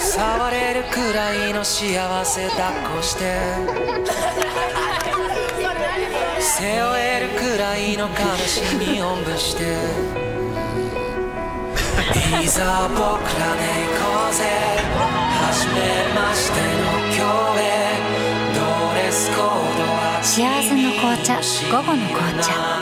触れるくらいの幸せ抱っこして背負えるくらいの悲しみおんぶしていざ僕らで行こうぜ初めましての今日へドレスコードは幸せの紅茶、午後の紅茶。